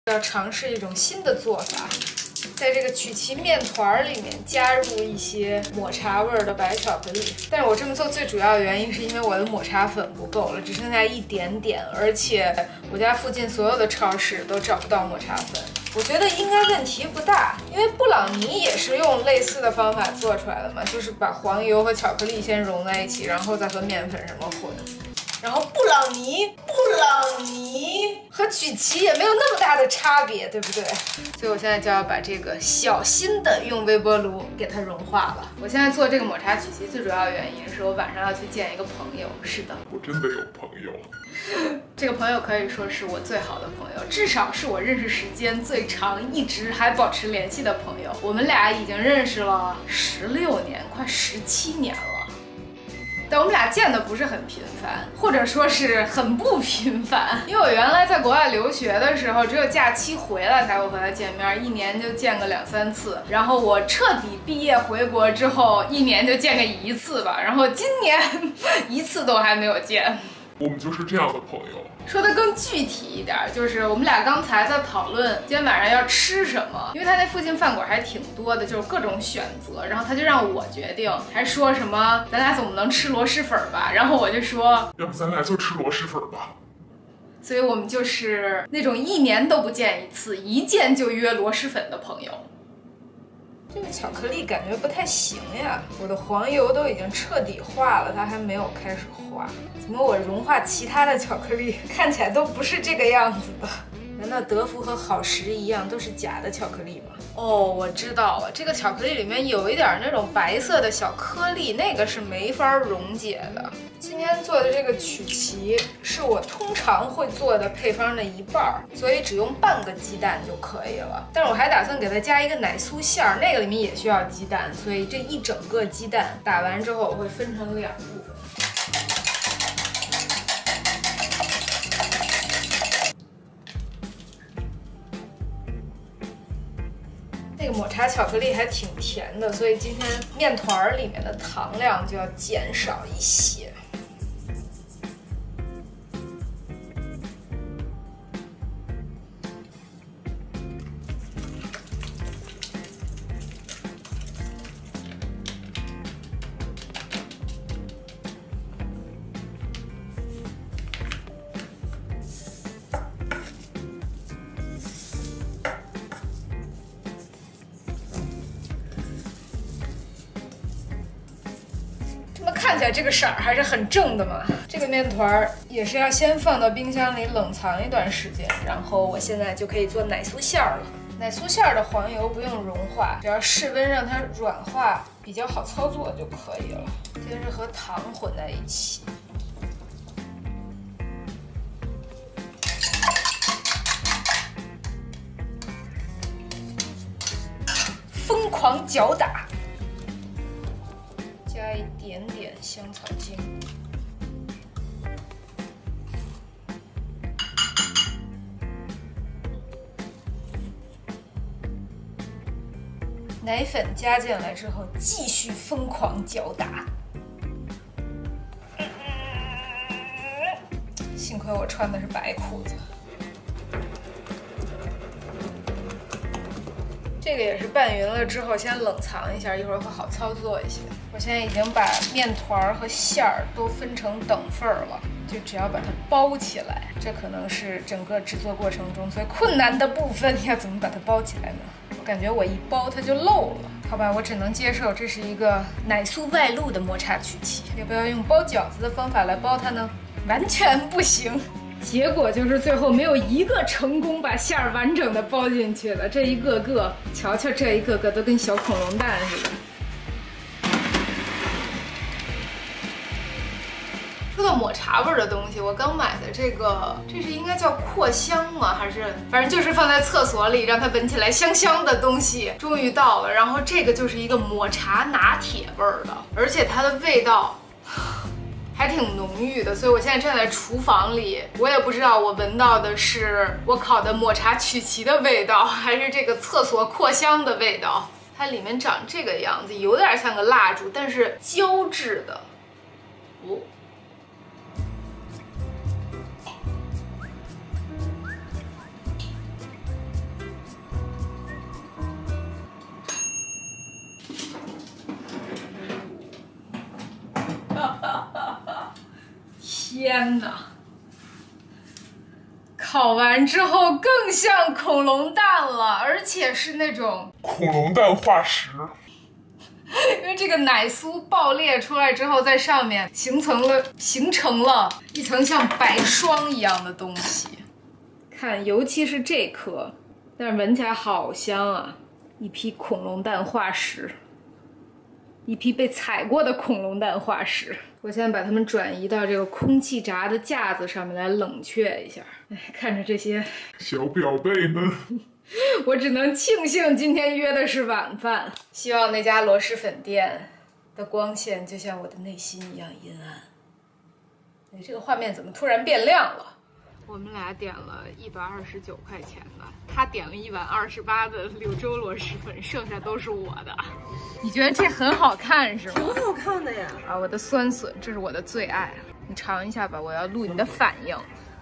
要尝试一种新的做法，在这个曲奇面团里面加入一些抹茶味的白巧克力。但是我这么做最主要的原因是因为我的抹茶粉不够了，只剩下一点点，而且我家附近所有的超市都找不到抹茶粉。我觉得应该问题不大，因为布朗尼也是用类似的方法做出来的嘛，就是把黄油和巧克力先融在一起，然后再和面粉什么混。然后布朗尼和曲奇也没有那么大的差别，对不对？所以我现在就要把这个小心的用微波炉给它融化了。我现在做这个抹茶曲奇最主要的原因是我晚上要去见一个朋友。是的， 我真的有朋友。 这个朋友可以说是我最好的朋友，至少是我认识时间最长、一直还保持联系的朋友。我们俩已经认识了16年，快17年了。但我们俩见的不是很频繁，或者说是很不频繁。因为我原来在国外留学的时候，只有假期回来才会和他见面，一年就见个2、3次。然后我彻底毕业回国之后，一年就见个1次吧。然后今年1次都还没有见。 我们就是这样的朋友。 说的更具体一点，就是我们俩刚才在讨论今天晚上要吃什么，因为他那附近饭馆还挺多的，就是各种选择，然后他就让我决定，还说什么咱俩总不能吃螺蛳粉吧，然后我就说要不咱俩就吃螺蛳粉吧。 所以我们就是那种1年都不见1次，一见就约螺蛳粉的朋友。这个巧克力感觉不太行呀，我的黄油都已经彻底化了，它还没有开始化。怎么我融化其他的巧克力看起来都不是这个样子的？难道德芙和好时一样都是假的巧克力吗？哦，我知道了，这个巧克力里面有一点那种白色的小颗粒，那个是没法溶解的。今天做的这个曲奇是我通常会做的配方的1半，所以只用半个鸡蛋就可以了。但是我还打算给它加一个奶酥馅儿，那个里面也需要鸡蛋，所以这一整个鸡蛋打完之后我会分成2部分。那个抹茶巧克力还挺甜的，所以今天面团里面的糖量就要减少一些。看起来这个色儿还是很正的嘛。这个面团也是要先放到冰箱里冷藏一段时间，然后我现在就可以做奶酥馅儿了。奶酥馅儿的黄油不用融化，只要室温让它软化，比较好操作就可以了。先是和糖混在一起，疯狂搅打。加一点点香草精，奶粉加进来之后，继续疯狂搅打。幸亏我穿的是白裤子。这个也是拌匀了之后先冷藏一下，一会儿会好操作一些。我现在已经把面团和馅儿都分成等份儿了，就只要把它包起来。这可能是整个制作过程中最困难的部分，要怎么把它包起来呢？我感觉我一包它就漏了。好吧，我只能接受这是一个奶酥外露的抹茶曲奇。要不要用包饺子的方法来包它呢？完全不行。结果就是最后没有一个成功把馅儿完整的包进去的，这一个个，瞧瞧这一个个都跟小恐龙蛋似的。说到抹茶味的东西，我刚买的这是应该叫扩香吗？还是反正就是放在厕所里让它闻起来香香的东西，终于到了。然后这个就是一个抹茶拿铁味的，而且它的味道还挺浓郁的，所以我现在站在厨房里，我也不知道我闻到的是我烤的抹茶曲奇的味道，还是这个厕所扩香的味道。它里面长这个样子，有点像个蜡烛，但是胶质的。哦， 天哪！烤完之后更像恐龙蛋了，而且是那种恐龙蛋化石。 因为这个奶酥爆裂出来之后，在上面形成了一层像白霜一样的东西。看，尤其是这颗，但是闻起来好香啊！一批恐龙蛋化石，一批被踩过的恐龙蛋化石。我现在把它们转移到这个空气炸的架子上面来冷却一下。哎，看着这些小表妹们， 我只能庆幸今天约的是晚饭。希望那家螺蛳粉店的光线就像我的内心一样阴暗。你这个画面怎么突然变亮了？我们俩点了129块钱的，他点了1碗28的柳州螺蛳粉，剩下都是我的。你觉得这很好看是吗？ 挺好看的呀！ 啊，我的酸笋，这是我的最爱。你尝一下吧，我要录你的反应。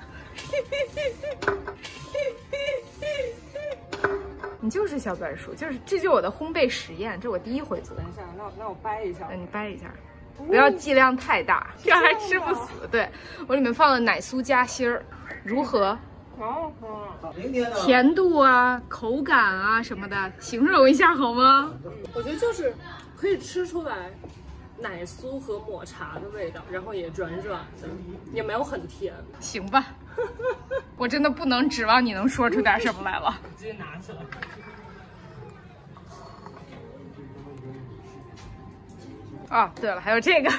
你就是小白鼠，这就是我的烘焙实验，这是我第一回做。 等一下，那我掰一下。 你掰一下，不要剂量太大，这样还吃不死。对，我里面放了奶酥夹心儿，如何？ 好好， 甜度啊、口感啊什么的，形容一下好吗？ 我觉得就是可以吃出来奶酥和抹茶的味道，然后也软软的，也没有很甜。 行吧，我真的不能指望你能说出点什么来了。 直接拿起来。 啊，对了，还有这个，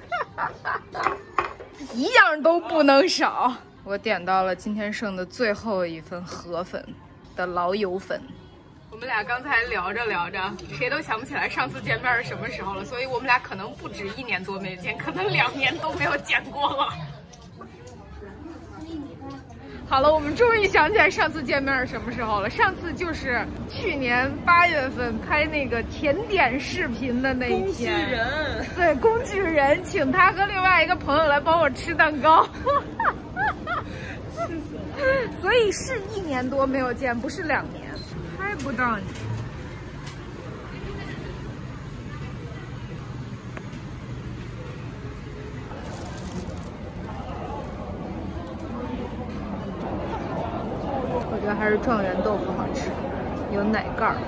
一样都不能少。我点到了今天剩的最后一份河粉的老友粉。我们俩刚才聊着聊着，谁都想不起来上次见面是什么时候了，所以我们俩可能不止1年多没见，可能2年都没有见过了。好了，我们终于想起来上次见面是什么时候了。上次就是去年8月份拍那个甜点视频的那一天。 工具人， 对，工具人，请他和另外一个朋友来帮我吃蛋糕。所以是1年多没有见，不是2年，拍不到你。我觉得还是状元豆腐好吃，有奶盖儿。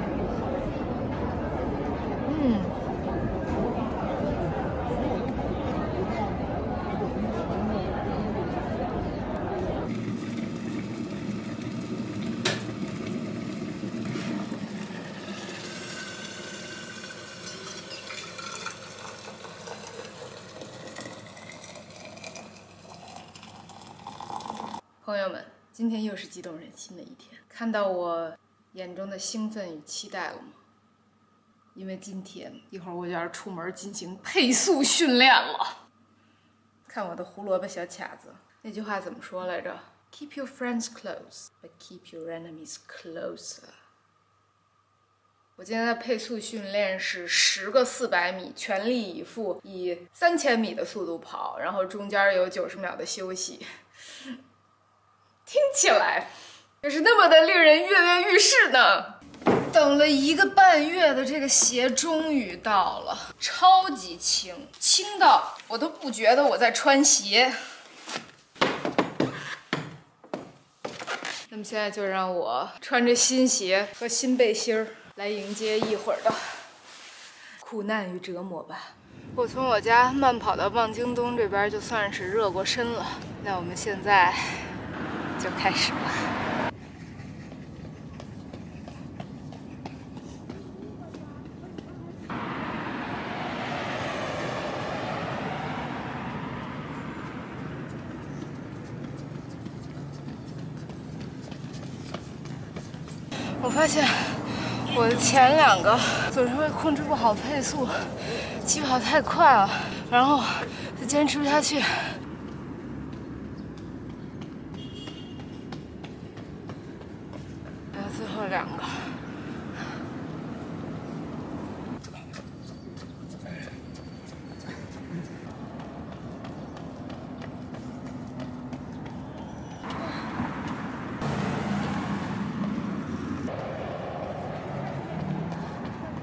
朋友们，今天又是激动人心的一天，看到我眼中的兴奋与期待了吗？因为今天一会儿我就要出门进行配速训练了。看我的胡萝卜小卡子，那句话怎么说来着 ？Keep your friends close, but keep your enemies closer。我今天的配速训练是10个400米，全力以赴，以3000米的速度跑，然后中间有90秒的休息。听起来就是那么的令人跃跃欲试呢。等了1个半月的这个鞋终于到了，超级轻，轻到我都不觉得我在穿鞋。那么现在就让我穿着新鞋和新背心儿来迎接一会儿的苦难与折磨吧。我从我家慢跑到望京东这边就算是热过身了，那我们现在就开始吧。我发现我的前2个总是会控制不好配速，起跑太快了，然后就坚持不下去。还有最后2个。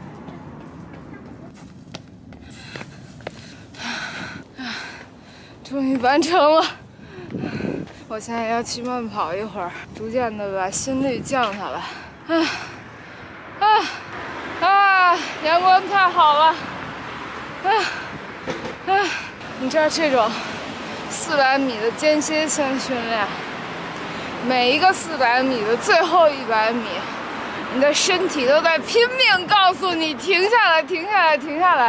终终于完成了。我现在要去慢跑一会儿，逐渐的把心率降下来。阳光太好了。你知道这种400米的间歇性训练，每一个400米的最后100米，你的身体都在拼命告诉你停下来，停下来，停下来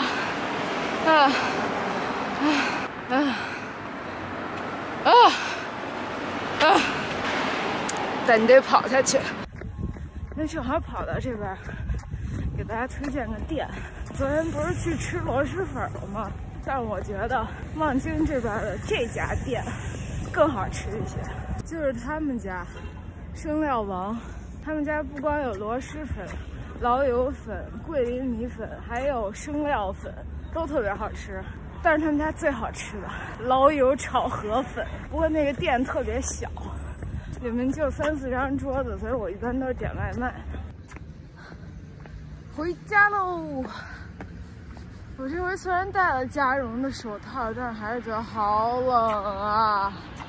但你得跑下去。那正好跑到这边，给大家推荐个店。昨天不是去吃螺蛳粉了吗？但是我觉得望京这边的这家店更好吃一些，就是他们家生料王。他们家不光有螺蛳粉、老友粉、桂林米粉，还有生料粉，都特别好吃。但是他们家最好吃的老友炒河粉，不过那个店特别小，里面就3、4张桌子，所以我一般都是点外卖。回家喽！我这回虽然戴了加绒的手套，但是还是觉得好冷啊！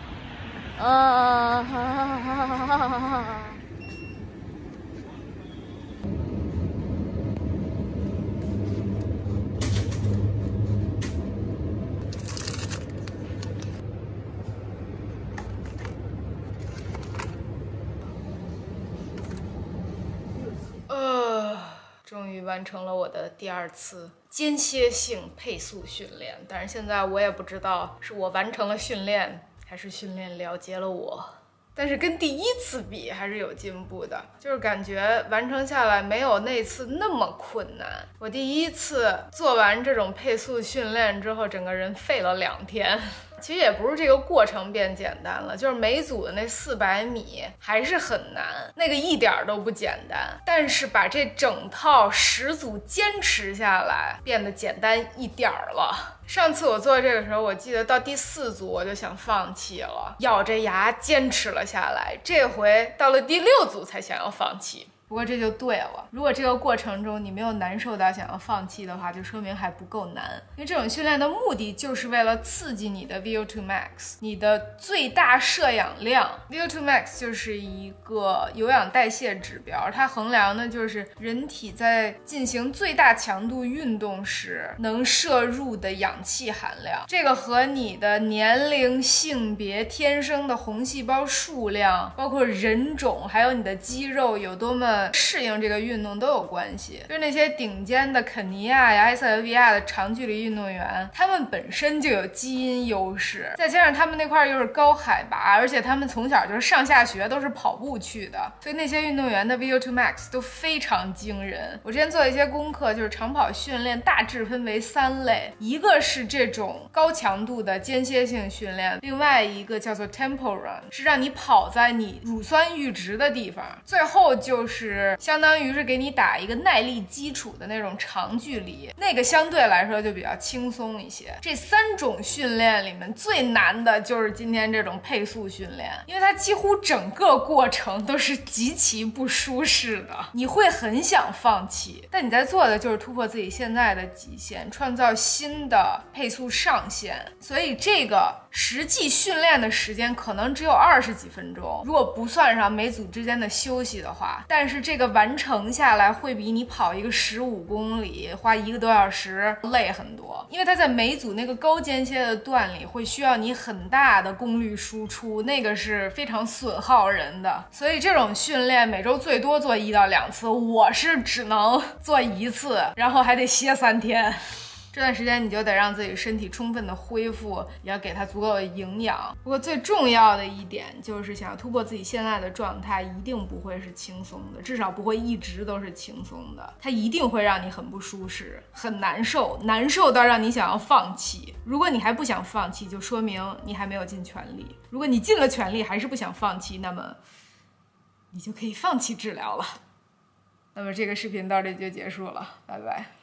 终于完成了我的第2次间歇性配速训练，但是现在我也不知道是我完成了训练，还是训练了结了我。但是跟第1次比还是有进步的，就是感觉完成下来没有那次那么困难。我第1次做完这种配速训练之后，整个人废了2天。其实也不是这个过程变简单了，就是每组的那400米还是很难，那个一点都不简单。但是把这整套10组坚持下来，变得简单一点了。上次我做这个时候，我记得到第4组我就想放弃了，咬着牙坚持了下来。这回到了第6组才想要放弃。不过这就对了，如果这个过程中你没有难受到想要放弃的话，就说明还不够难。因为这种训练的目的就是为了刺激你的 VO2 max， 你的最大摄氧量。VO2 max 就是一个有氧代谢指标，它衡量的就是人体在进行最大强度运动时能摄入的氧气含量。这个和你的年龄、性别、天生的红细胞数量，包括人种，还有你的肌肉有多么适应这个运动都有关系。就是那些顶尖的肯尼亚呀、埃塞俄比亚的长距离运动员，他们本身就有基因优势，再加上他们那块又是高海拔，而且他们从小就是上下学都是跑步去的，所以那些运动员的 VO2 max 都非常惊人。我之前做了一些功课，就是长跑训练大致分为3类，一个是这种高强度的间歇性训练，另外一个叫做 tempo run， 是让你跑在你乳酸阈值的地方，最后就是相当于是给你打一个耐力基础的那种长距离，那个相对来说就比较轻松一些。这3种训练里面最难的就是今天这种配速训练，因为它几乎整个过程都是极其不舒适的，你会很想放弃，但你在做的就是突破自己现在的极限，创造新的配速上限。所以这个实际训练的时间可能只有20几分钟，如果不算上每组之间的休息的话，但是这个完成下来会比你跑一个15公里花1个多小时累很多，因为它在每组那个高间歇的段里会需要你很大的功率输出，那个是非常损耗人的。所以这种训练每周最多做1到2次，我是只能做1次，然后还得歇3天。这段时间你就得让自己身体充分的恢复，也要给它足够的营养。不过最重要的一点就是想要突破自己现在的状态，一定不会是轻松的，至少不会一直都是轻松的，它一定会让你很不舒适，很难受，难受到让你想要放弃。如果你还不想放弃，就说明你还没有尽全力。如果你尽了全力还是不想放弃，那么你就可以放弃治疗了。那么这个视频到这里就结束了，拜拜。